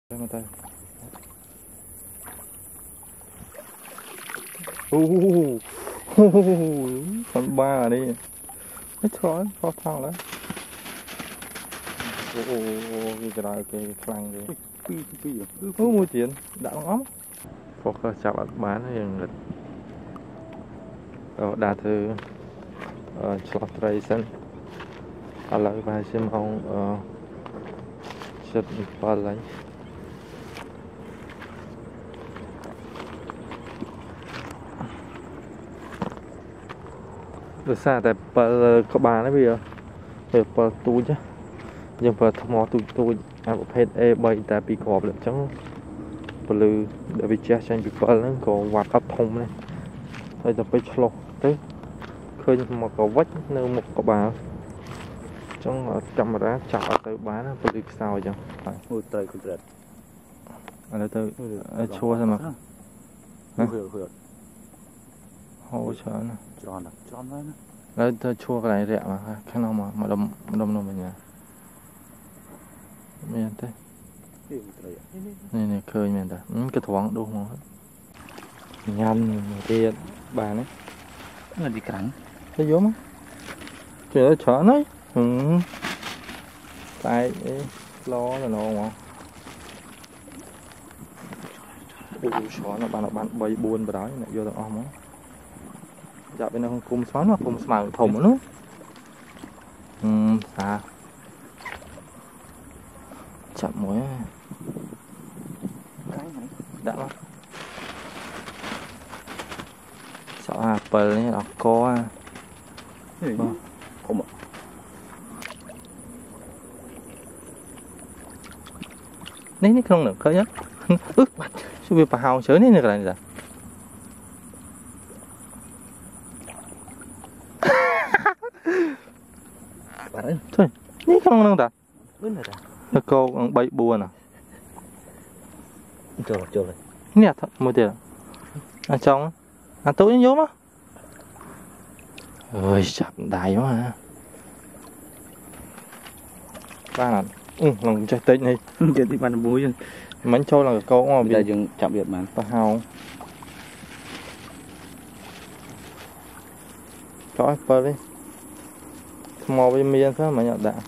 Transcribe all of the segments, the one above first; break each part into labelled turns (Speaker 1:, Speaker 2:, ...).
Speaker 1: Mà tay con ba đi hết thôi khó thao đấy cái đó cái khăn đi mua tiền đã lắm có cơ chào bạn bán hiện nghịch đa thư slot racing ở lại vài xem ông chất ba lấy được xa tại có bà đấy bây giờ được tôi chứ nhưng mà thằng mò tôi một hết e bay tại bị cọp lại chẳng blue để bị che tranh bị cọp nó còn quạt áp thông này thôi tậpไปchlo tới khơi một cỏ vách nơi một cỏ bà trong cầm ra chảo tới bán nó bị sao chẳng
Speaker 2: ôi trời con rệt
Speaker 1: ở đây tôi chua xem mà hỗ trợ nè
Speaker 2: tròn đấy
Speaker 1: đấy tôi chua cái này rẻ mà cái nào mà đâm mình nhỉ miền thế này khơi miền ta cái thoáng đúng không nhăn thì bà đấy
Speaker 2: là gì cắn
Speaker 1: cái giống trời chở đấy tại lo là nó mà chó nó bạn bay buồn vào đó này vô tận om á dạo bên nó không cùng xoắn mà cùng mảng thủng nữa à chậm muối đã lắm sợ Apple này là có
Speaker 2: không ạ
Speaker 1: ní không được khơi nhá sao bị hào sớ ní này là thôi ní không được ta nó cô bay buồn à
Speaker 2: trời
Speaker 1: nè thật mua tiền à trong à tối đến vô á ơi chặt đài quá ha ba lần lòng trái tết này
Speaker 2: chơi thì bạn bùi
Speaker 1: bánh trôi là câu mà
Speaker 2: bây giờ chạm biệt mà
Speaker 1: và hào có Apple đi mò với miên thế mà nhận đạn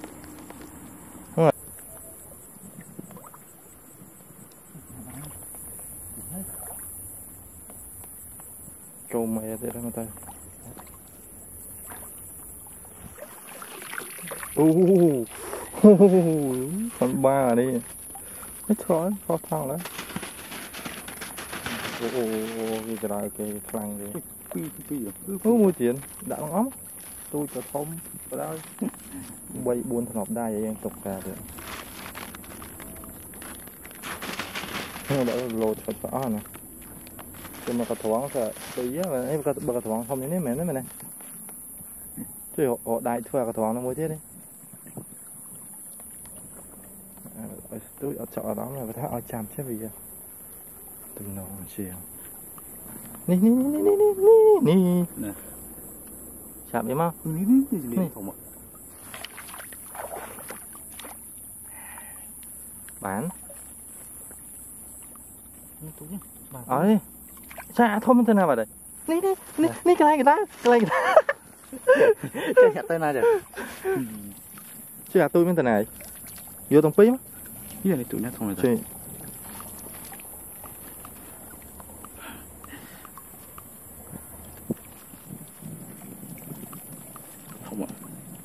Speaker 1: câu mẹ thế đó người ta con ba đi hết thôi khó thao đấy cái đó cái khăn đi mua tiền đã lắm tôi cho thông ở đây quay buôn thằng học đai vậy tục cả rồi nhưng mà đã lột cho rõ này nhưng mà cái thoáng sẽ tí á mà cái thoáng không như thế mẹ này chứ họ đại thua cái thoáng nó mới thế đi tôi ở chợ đó là phải ở chạm chứ vì từng nó chiều nè chạm em không
Speaker 2: không ạ
Speaker 1: bán ở đi xa thôi thế nào vào đây ní cái này
Speaker 2: cái hạt tay nào rồi
Speaker 1: chứ là tôi bên thế này vô tông phí
Speaker 2: như này tụi nó không rồi không ạ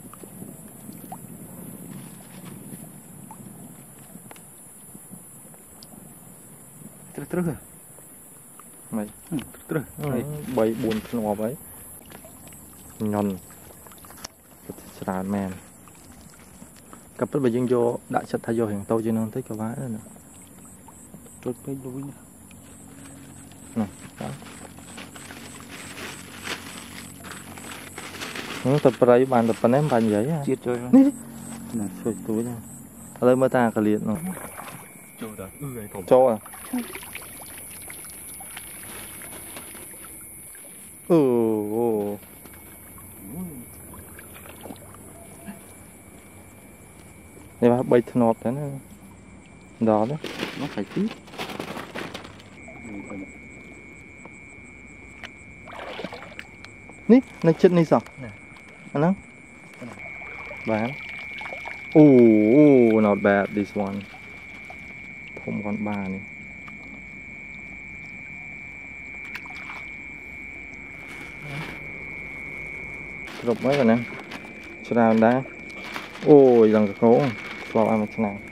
Speaker 2: terus
Speaker 1: mày
Speaker 2: terus
Speaker 1: bay buồn ngọt ấy nhon sàn mèn cặp bây giờ vô đại sạch thay vô hiện tôi cho nên tới cái vái nữa
Speaker 2: tôi cái đuôi
Speaker 1: nè nó tập đây bàn tập ném bàn giấy à
Speaker 2: chết chơi
Speaker 1: nè chơi túi nha ở đây mới ta cả liền rồi cho à đây bay thọt đấy đó đấy
Speaker 2: nó phải tí
Speaker 1: ní nó chết ní sao
Speaker 2: nè
Speaker 1: anh nó bán oh not bad this one thông con ba này rụp mấy rồi nè sao nào đá ôi lần cố vào ăn một nào